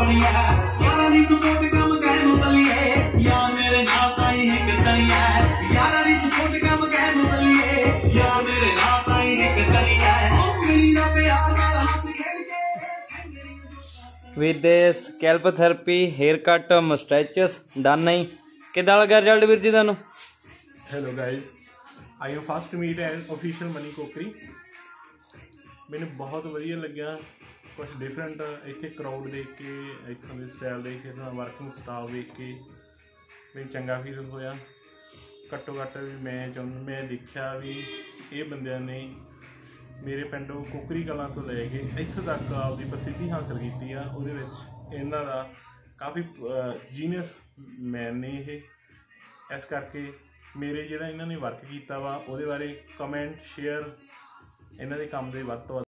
with this scalp therapy, haircut, mustaches done नहीं किदा लगा result वीर जी तुहानू? Hello guys, I first meet as official money cookery. मैंने बहुत वधिया लग्या, कुछ डिफरेंट इत्थे क्राउड देख के, इत्थों के स्टाइल देख के, वर्किंग स्टाफ देख के मैंने चंगा फील होया। घट्टो घट्ट भी मैं देखा भी ये बंदियां ने मेरे पिंडों कुकरी कलां तो लैके इत्थों तक आपकी प्रसिद्धि हासिल की आ। उहदे विच इन्हां दा काफ़ी जीनियस मैन ने ये, इस करके मेरे जिहड़ा इन्हां ने वर्क किया वा उहदे बारे कमेंट शेयर इन्हां दे काम दे वध तो वध